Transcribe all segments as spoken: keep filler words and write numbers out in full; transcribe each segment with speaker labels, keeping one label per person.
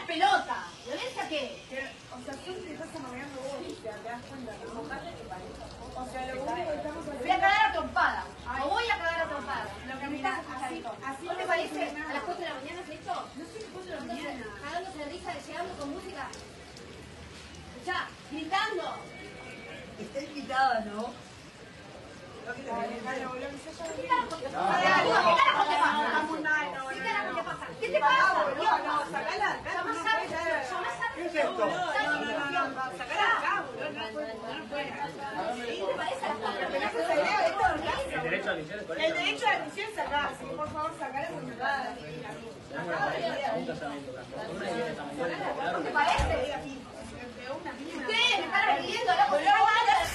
Speaker 1: pelota! ¿Violencia qué?
Speaker 2: Que, o sea, tú te estás amañando vos, te das cuenta, ¿no? O sea, lo único que estamos haciendo...
Speaker 1: Voy a cagar a trompada. O voy a cagar a trompada.
Speaker 2: Lo que me
Speaker 1: Mirá,
Speaker 2: estás
Speaker 1: así,
Speaker 2: escuchando. Así
Speaker 1: ¿no te
Speaker 2: no
Speaker 1: parece
Speaker 2: soluciona
Speaker 1: a las cuatro de la mañana es esto?
Speaker 2: No sé qué cosa de la
Speaker 1: Cagándose,
Speaker 2: mañana.
Speaker 1: cagándose de risa, llegando con música. Escuchá, gritando.
Speaker 3: Está invitada, ¿no?
Speaker 2: Dale, dale, boludo, que se haya
Speaker 1: ¿Qué
Speaker 2: venido.
Speaker 1: carajo te pasa?
Speaker 2: Vamos, dale, no,
Speaker 1: ¿Qué
Speaker 2: no,
Speaker 1: carajo
Speaker 2: no.
Speaker 1: te pasa? ¿Qué te pasa?
Speaker 2: No, no, sacala acá.
Speaker 1: Llamás
Speaker 2: no
Speaker 1: a
Speaker 2: puede ser.
Speaker 1: llamás a
Speaker 3: ¿Qué es esto?
Speaker 2: No, no, no, no, no, sacala acá, boludo, no puede, no puede.
Speaker 1: ¿Qué te parece a las cuatro?
Speaker 2: Pero tenés esa idea de todo, ¿no?
Speaker 4: El derecho a admisión es por
Speaker 2: El
Speaker 4: eso.
Speaker 2: derecho a la admisión sacá, sí, por favor, sacala porque me va a dar.
Speaker 4: Tenemos una pareja, un casamiento, una y viene esta mañana.
Speaker 1: ¿Qué te parece? Ustedes me están agrediendo a la cuatro de la mañana.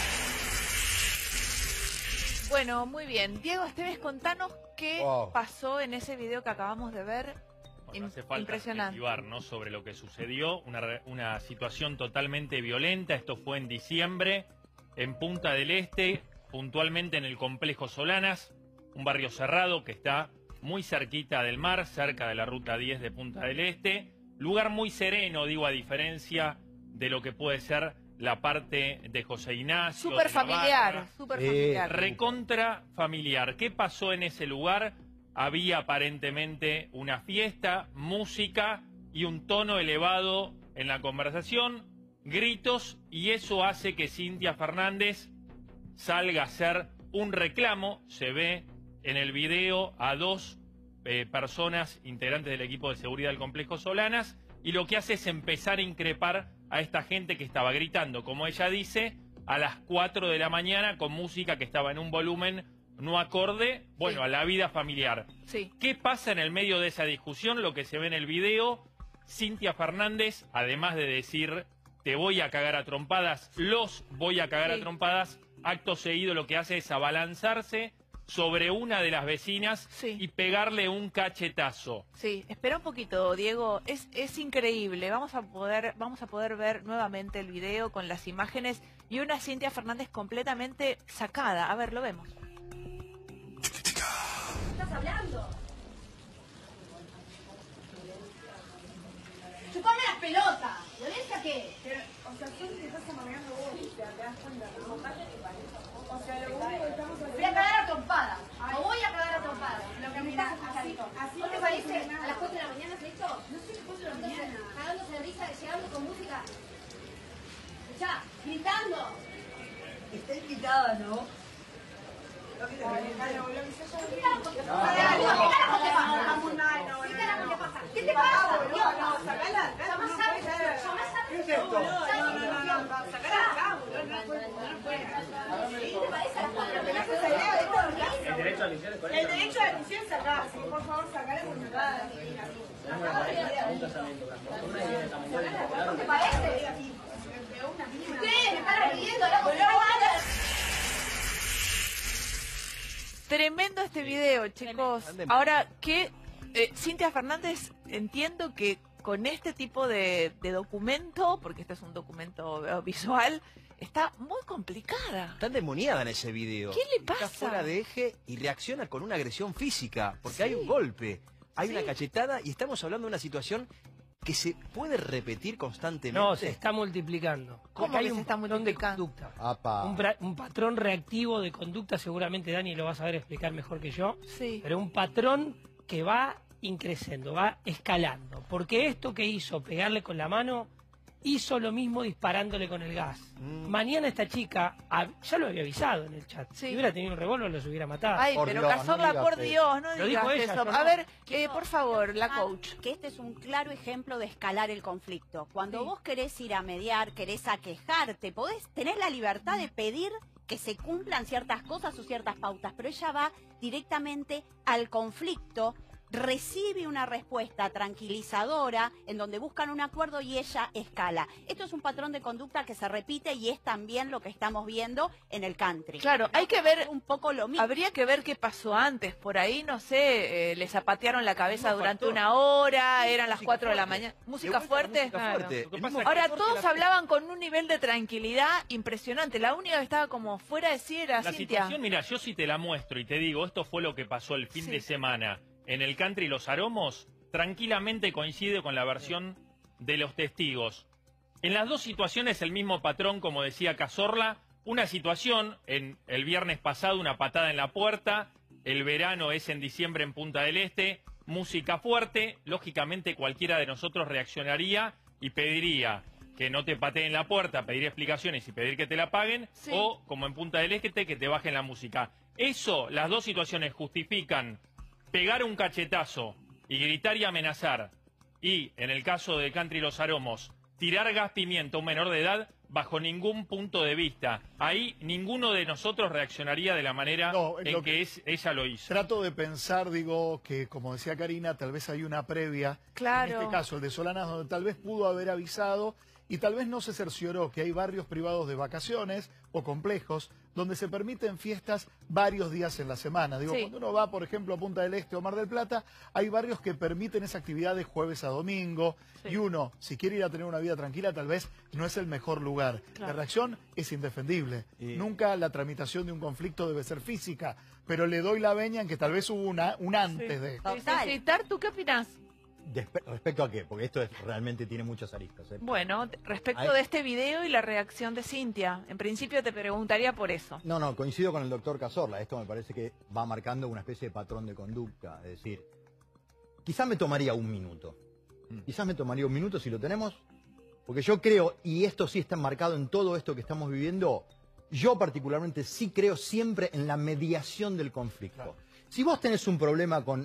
Speaker 5: Bueno, muy bien. Diego Esteves, contanos qué
Speaker 6: Wow.
Speaker 5: pasó en ese video que acabamos de ver.
Speaker 7: Bueno, hace falta
Speaker 5: Impresionante.
Speaker 7: investigar, ¿no?, sobre lo que sucedió, una, re- una situación totalmente violenta. Esto fue en diciembre, en Punta del Este, puntualmente en el complejo Solanas, un barrio cerrado que está muy cerquita del mar, cerca de la ruta diez de Punta del Este. Lugar muy sereno, digo, a diferencia de lo que puede ser la parte de José Ignacio.
Speaker 5: Súper
Speaker 7: de la
Speaker 5: familiar,
Speaker 7: Barra.
Speaker 5: súper
Speaker 6: Eh,
Speaker 5: familiar.
Speaker 7: Recontra familiar. ¿Qué pasó en ese lugar? Había aparentemente una fiesta, música y un tono elevado en la conversación, gritos, y eso hace que Cintia Fernández salga a hacer un reclamo. Se ve en el video a dos eh, personas integrantes del equipo de seguridad del complejo Solanas, y lo que hace es empezar a increpar a esta gente que estaba gritando, como ella dice, a las cuatro de la mañana con música que estaba en un volumen no acorde, bueno,
Speaker 5: Sí.
Speaker 7: a la vida familiar.
Speaker 5: Sí.
Speaker 7: ¿Qué pasa en el medio de esa discusión? Lo que se ve en el video, Cintia Fernández, además de decir te voy a cagar a trompadas, los voy a cagar
Speaker 5: Sí.
Speaker 7: a trompadas, acto seguido lo que hace es abalanzarse sobre una de las vecinas
Speaker 5: Sí.
Speaker 7: y pegarle un cachetazo.
Speaker 5: Sí, espera un poquito, Diego. Es, es increíble. Vamos a poder, vamos a poder ver nuevamente el video con las imágenes y una Cintia Fernández completamente sacada. A ver, lo vemos.
Speaker 1: ¿Qué estás hablando? ¡Chupame las pelotas! ¿Violencia qué?
Speaker 2: Que, o sea, tú te estás amañando vos, te das cuenta, ¿no? O sea, lo único que estamos haciendo...
Speaker 1: Voy a cagar a trompada. O voy a cagar a trompada.
Speaker 2: Lo que me
Speaker 1: Mirá,
Speaker 2: estás
Speaker 1: así,
Speaker 2: escuchando. Así
Speaker 1: ¿no te
Speaker 2: no
Speaker 1: parece
Speaker 2: soluciona
Speaker 1: a
Speaker 2: nada.
Speaker 1: las cuatro de la mañana es esto?
Speaker 2: No sé qué cosa de la
Speaker 1: Entonces,
Speaker 2: mañana.
Speaker 1: cagándose de risa, llegando con música. Escuchá, gritando.
Speaker 3: Está invitada, ¿no?
Speaker 2: Dale, dale, boludo, que se haya
Speaker 1: ¿Qué
Speaker 2: venido.
Speaker 1: carajo te pasa?
Speaker 2: Vamos, dale, no,
Speaker 1: ¿Qué
Speaker 2: no,
Speaker 1: carajo
Speaker 2: no.
Speaker 1: te pasa? ¿Qué te pasa?
Speaker 2: Boludo, no, sacala acá.
Speaker 1: Llamás
Speaker 2: no
Speaker 1: a
Speaker 2: puede ser.
Speaker 1: llamás a
Speaker 3: ¿Qué es esto?
Speaker 2: No, no, no, no, no, sacala acá, boludo, no puede, no puede.
Speaker 1: ¿Qué te parece a las cuatro de la
Speaker 2: Tenés
Speaker 1: mañana?
Speaker 2: esa idea de todo,
Speaker 4: El derecho a admisión es por
Speaker 2: El
Speaker 4: eso.
Speaker 2: derecho a la admisión sacá, sí, por favor, sacala porque me va a dar.
Speaker 4: Tenemos una pareja, un casamiento, una y viene esta mañana.
Speaker 1: ¿Qué te parece? Ustedes me están agrediendo a la cuatro de la mañana.
Speaker 5: Tremendo este video, chicos. Ahora, que eh, Cintia Fernández, entiendo que con este tipo de, de documento, porque este es un documento eh, visual, está muy complicada.
Speaker 6: Está endemoniada en ese video.
Speaker 5: ¿Qué le pasa?
Speaker 6: Está fuera de eje y reacciona con una agresión física, porque
Speaker 5: Sí.
Speaker 6: hay un golpe, hay
Speaker 5: Sí.
Speaker 6: una cachetada y estamos hablando de una situación que se puede repetir constantemente.
Speaker 8: No, se está multiplicando.
Speaker 5: ¿Cómo
Speaker 8: Porque hay
Speaker 5: que se
Speaker 8: un
Speaker 5: está
Speaker 8: patrón de
Speaker 5: multiplicando?
Speaker 8: conducta.
Speaker 6: Apa.
Speaker 8: Un, pra- un patrón reactivo de conducta, seguramente Dani lo va a saber explicar mejor que yo,
Speaker 5: Sí.
Speaker 8: pero un patrón que va increciendo, va escalando. Porque esto que hizo, pegarle con la mano, hizo lo mismo disparándole con el gas.
Speaker 6: Mm.
Speaker 8: Mañana esta chica, a- ya lo había avisado en el chat,
Speaker 5: Sí.
Speaker 8: si hubiera tenido un revólver los hubiera matado.
Speaker 5: Ay,
Speaker 6: Por
Speaker 5: pero
Speaker 6: Dios,
Speaker 5: Cazorla,
Speaker 6: no digas
Speaker 5: por
Speaker 6: eso.
Speaker 5: Dios, no
Speaker 8: Lo
Speaker 5: digas
Speaker 8: dijo ella,
Speaker 5: eso.
Speaker 8: yo
Speaker 5: A
Speaker 8: no.
Speaker 5: ver, eh, por favor, la coach.
Speaker 9: Que este es un claro ejemplo de escalar el conflicto. Cuando
Speaker 5: Sí.
Speaker 9: vos querés ir a mediar, querés aquejarte, podés tener la libertad de pedir que se cumplan ciertas cosas o ciertas pautas, pero ella va directamente al conflicto, recibe una respuesta tranquilizadora en donde buscan un acuerdo y ella escala. Esto es un patrón de conducta que se repite y es también lo que estamos viendo en el country.
Speaker 5: Claro, hay que ver,
Speaker 9: un poco lo mismo.
Speaker 5: habría que ver qué pasó antes. Por ahí, no sé, eh, les zapatearon la cabeza
Speaker 6: Mismo
Speaker 5: durante
Speaker 6: factor.
Speaker 5: una hora, eran las
Speaker 6: Música
Speaker 5: cuatro de la
Speaker 6: fuerte.
Speaker 5: mañana.
Speaker 6: De
Speaker 5: ¿Música
Speaker 6: vuelta,
Speaker 5: fuerte?
Speaker 6: música
Speaker 5: Claro.
Speaker 6: fuerte.
Speaker 7: Lo que
Speaker 6: El
Speaker 7: pasa
Speaker 6: mismo
Speaker 7: es que-
Speaker 5: Ahora,
Speaker 6: factor que
Speaker 5: todos
Speaker 6: la-
Speaker 5: hablaban con un nivel de tranquilidad impresionante. La única que estaba como fuera de sí era
Speaker 7: La
Speaker 5: Cintia.
Speaker 7: situación, mira, yo sí te la muestro y te digo, esto fue lo que pasó el fin
Speaker 5: Sí.
Speaker 7: de semana en el country Los Aromos. tranquilamente coincide con la versión de los testigos. En las dos situaciones el mismo patrón, como decía Cazorla, una situación, en el viernes pasado una patada en la puerta, el verano es en diciembre en Punta del Este, música fuerte, lógicamente cualquiera de nosotros reaccionaría y pediría que no te pateen la puerta, pedir explicaciones y pedir que te la paguen,
Speaker 5: Sí.
Speaker 7: o como en Punta del Este, que te bajen la música. Eso, las dos situaciones justifican pegar un cachetazo y gritar y amenazar, y en el caso de Country Los Aromos, tirar gas pimienta a un menor de edad bajo ningún punto de vista. Ahí ninguno de nosotros reaccionaría de la manera
Speaker 10: No,
Speaker 7: en
Speaker 10: lo
Speaker 7: que,
Speaker 10: que-
Speaker 7: es, ella lo hizo.
Speaker 10: Trato de pensar, digo, que como decía Karina, tal vez hay una previa.
Speaker 5: Claro.
Speaker 10: En este caso, el de Solanas, donde tal vez pudo haber avisado y tal vez no se cercioró que hay barrios privados de vacaciones o complejos donde se permiten fiestas varios días en la semana. Digo,
Speaker 5: Sí.
Speaker 10: cuando uno va, por ejemplo, a Punta del Este o Mar del Plata, hay barrios que permiten esa actividad de jueves a domingo.
Speaker 5: Sí.
Speaker 10: Y uno, si quiere ir a tener una vida tranquila, tal vez no es el mejor lugar.
Speaker 5: Claro.
Speaker 10: La reacción es indefendible.
Speaker 6: Y-
Speaker 10: Nunca la tramitación de un conflicto debe ser física, pero le doy la veña en que tal vez hubo una, un antes
Speaker 5: Sí.
Speaker 10: de...
Speaker 5: Sí,
Speaker 9: Total.
Speaker 5: sí, sí. Tar, ¿tú qué opinás?
Speaker 11: Despe- ¿Respecto a qué? Porque esto es, realmente tiene muchas aristas. ¿eh?
Speaker 5: Bueno, respecto
Speaker 11: Ahí-
Speaker 5: de este video y la reacción de Cintia, en principio te preguntaría por eso.
Speaker 11: No, no, coincido con el doctor Cazorla. Esto me parece que va marcando una especie de patrón de conducta. Es decir, quizás me tomaría un minuto. Quizás me tomaría un minuto si lo tenemos. Porque yo creo, y esto sí está enmarcado en todo esto que estamos viviendo, yo particularmente sí creo siempre en la mediación del conflicto.
Speaker 10: Claro.
Speaker 11: Si vos tenés un problema con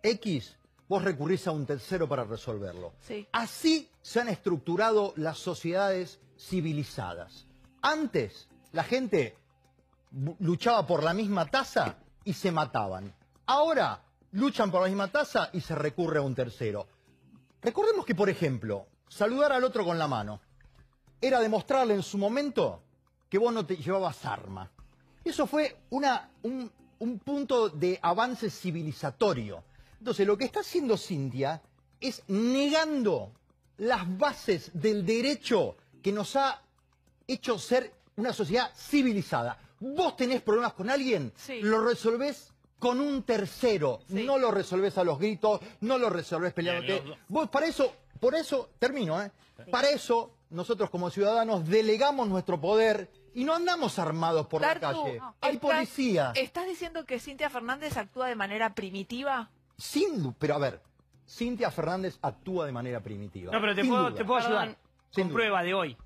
Speaker 11: X, vos recurrís a un tercero para resolverlo.
Speaker 5: Sí.
Speaker 11: Así se han estructurado las sociedades civilizadas. Antes, la gente bu- luchaba por la misma taza y se mataban. Ahora, luchan por la misma taza y se recurre a un tercero. Recordemos que, por ejemplo, saludar al otro con la mano era demostrarle en su momento que vos no te llevabas arma. Eso fue una, un, un punto de avance civilizatorio. Entonces, lo que está haciendo Cintia es negando las bases del derecho que nos ha hecho ser una sociedad civilizada. Vos tenés problemas con alguien,
Speaker 5: Sí.
Speaker 11: lo resolvés con un tercero.
Speaker 5: Sí.
Speaker 11: No lo resolvés a los gritos, no lo resolvés peleándote.
Speaker 7: Bien, los dos.
Speaker 11: Vos, para eso, por eso, termino, ¿eh? Para eso, nosotros como ciudadanos delegamos nuestro poder y no andamos armados por la
Speaker 5: Tartu,
Speaker 11: calle.
Speaker 5: no.
Speaker 11: Hay
Speaker 5: ¿Estás-
Speaker 11: policía.
Speaker 5: ¿Estás diciendo que Cintia Fernández actúa de manera primitiva?
Speaker 11: Sin du- pero a ver, Cintia Fernández actúa de manera primitiva.
Speaker 8: No, pero te
Speaker 11: Sin
Speaker 8: puedo,
Speaker 11: duda.
Speaker 8: te puedo ayudar.
Speaker 9: Perdón.
Speaker 11: Sin
Speaker 8: Con
Speaker 11: duda.
Speaker 8: prueba de hoy.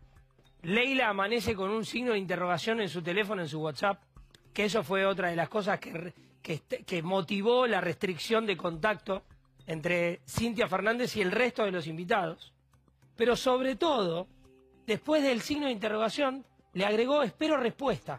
Speaker 8: Leila amanece con un signo de interrogación en su teléfono, en su WhatsApp, que eso fue otra de las cosas que, re- que, este- que motivó la restricción de contacto entre Cintia Fernández y el resto de los invitados. Pero sobre todo, después del signo de interrogación, le agregó espero respuesta.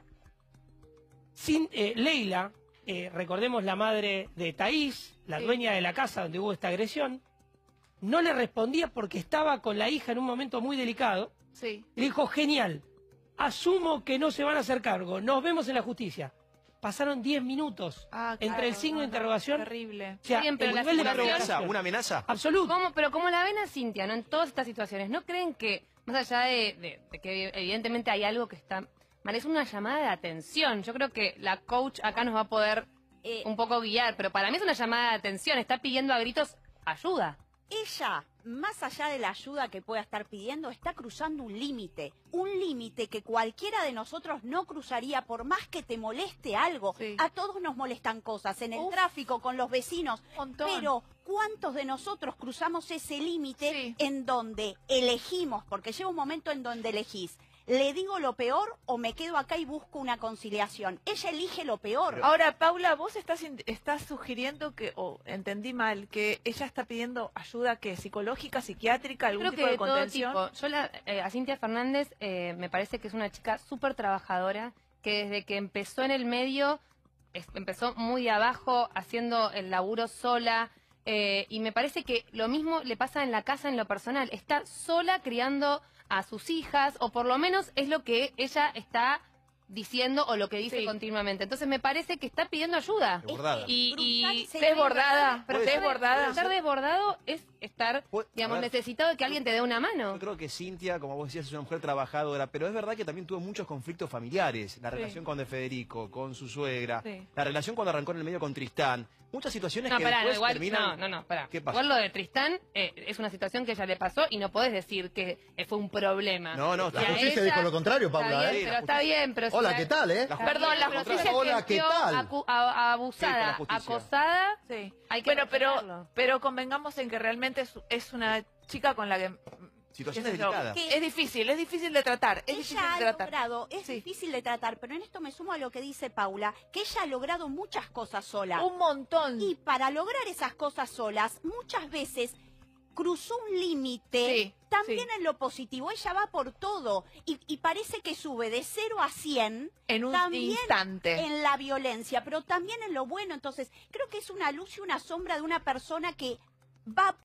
Speaker 8: Sin, eh, Leila, eh, recordemos la madre de Thaís, la
Speaker 5: Sí.
Speaker 8: dueña de la casa donde hubo esta agresión, no le respondía porque estaba con la hija en un momento muy delicado.
Speaker 5: Sí.
Speaker 8: Le dijo, genial, asumo que no se van a hacer cargo, nos vemos en la justicia. Pasaron diez minutos
Speaker 5: Ah,
Speaker 8: entre
Speaker 5: claro,
Speaker 8: el signo de
Speaker 5: no, no,
Speaker 8: interrogación.
Speaker 5: terrible.
Speaker 8: O sea,
Speaker 12: Bien, pero
Speaker 8: el
Speaker 12: la
Speaker 8: nivel de
Speaker 6: ¿Una
Speaker 12: situación-
Speaker 6: amenaza?
Speaker 8: provocación.
Speaker 6: ¿Una amenaza?
Speaker 8: Absoluto.
Speaker 12: ¿Cómo? Pero como la ven a Cintia, ¿no? En todas estas situaciones, ¿no creen que, más allá de, de- de que evidentemente hay algo que está mal, es una llamada de atención? Yo creo que la coach acá nos va a poder
Speaker 9: Eh,
Speaker 12: un poco guiar, pero para mí es una llamada de atención, está pidiendo a gritos ayuda.
Speaker 9: Ella, más allá de la ayuda que pueda estar pidiendo, está cruzando un límite. Un límite que cualquiera de nosotros no cruzaría por más que te moleste algo.
Speaker 5: Sí.
Speaker 9: A todos nos molestan cosas, en el
Speaker 5: Uf.
Speaker 9: tráfico, con los vecinos.
Speaker 5: Un montón.
Speaker 9: Pero, ¿cuántos de nosotros cruzamos ese límite
Speaker 5: Sí.
Speaker 9: en donde elegimos? Porque llega un momento en donde elegís. ¿Le digo lo peor o me quedo acá y busco una conciliación? Ella elige lo peor.
Speaker 5: Ahora, Paula, vos estás, in- estás sugiriendo que, o entendí mal, que ella está pidiendo ayuda que psicológica, psiquiátrica, algún
Speaker 12: Creo
Speaker 5: tipo
Speaker 12: que
Speaker 5: de
Speaker 12: de todo
Speaker 5: contención.
Speaker 12: tipo. Yo la, eh, a Cintia Fernández eh, me parece que es una chica súper trabajadora, que desde que empezó en el medio, es- empezó muy de abajo, haciendo el laburo sola, eh, y me parece que lo mismo le pasa en la casa, en lo personal. Está sola criando a sus hijas, o por lo menos es lo que ella está diciendo o lo que dice
Speaker 5: Sí.
Speaker 12: continuamente. Entonces me parece que está pidiendo ayuda.
Speaker 6: Desbordada.
Speaker 12: Y, y
Speaker 9: se
Speaker 5: desbordada,
Speaker 12: pero
Speaker 6: Puede
Speaker 12: estar,
Speaker 6: ser,
Speaker 5: desbordada.
Speaker 6: puede
Speaker 12: estar
Speaker 6: ser.
Speaker 12: desbordado es estar,
Speaker 6: Puede-
Speaker 12: digamos,
Speaker 6: a ver.
Speaker 12: necesitado de que alguien te dé una mano.
Speaker 6: Yo creo que Cintia, como vos decías, es una mujer trabajadora, pero es verdad que también tuvo muchos conflictos familiares. La
Speaker 5: Sí.
Speaker 6: relación con De Federico, con su suegra,
Speaker 5: Sí.
Speaker 6: la relación cuando arrancó en el medio con Tristán. Muchas situaciones
Speaker 12: No,
Speaker 6: que
Speaker 12: pará, no,
Speaker 6: después
Speaker 12: igual,
Speaker 6: terminan...
Speaker 12: no, no, no, pará.
Speaker 6: ¿Qué pasó?
Speaker 12: Igual lo de Tristán eh, es una situación que ella le pasó y no podés decir que eh, fue un problema.
Speaker 6: No, no,
Speaker 12: Y
Speaker 11: La
Speaker 12: a
Speaker 11: justicia
Speaker 12: ella-
Speaker 11: dijo lo contrario,
Speaker 12: Está
Speaker 11: Paula,
Speaker 12: bien,
Speaker 11: ¿eh?
Speaker 6: Sí, la
Speaker 12: pero está bien, pero si
Speaker 11: Hola,
Speaker 12: la-
Speaker 11: ¿qué tal, eh?
Speaker 12: Está
Speaker 6: Hola,
Speaker 12: bien,
Speaker 6: la
Speaker 12: pero si
Speaker 6: justicia-
Speaker 12: ella
Speaker 11: Hola, ¿qué
Speaker 12: sintió
Speaker 11: tal?
Speaker 12: acu- a- abusada,
Speaker 6: Sí, con la justicia.
Speaker 12: acosada,
Speaker 5: Sí.
Speaker 12: hay que
Speaker 5: Bueno, pero,
Speaker 12: respetarlo.
Speaker 5: pero convengamos en que realmente es, es una chica con la que...
Speaker 6: Situaciones
Speaker 5: qué sé yo,
Speaker 6: delicadas.
Speaker 9: Que-
Speaker 5: Es difícil, es difícil de tratar, es difícil
Speaker 9: Ella
Speaker 5: de
Speaker 9: ha
Speaker 5: tratar.
Speaker 9: logrado, es
Speaker 5: Sí.
Speaker 9: difícil de tratar, pero en esto me sumo a lo que dice Paula, que ella ha logrado muchas cosas sola.
Speaker 5: Un montón.
Speaker 9: Y para lograr esas cosas solas, muchas veces cruzó un límite
Speaker 5: Sí,
Speaker 9: también
Speaker 5: sí.
Speaker 9: en lo positivo. Ella va por todo y, y parece que sube de cero a cien
Speaker 5: En un
Speaker 9: también
Speaker 5: instante.
Speaker 9: en la violencia, pero también en lo bueno. Entonces, creo que es una luz y una sombra de una persona que va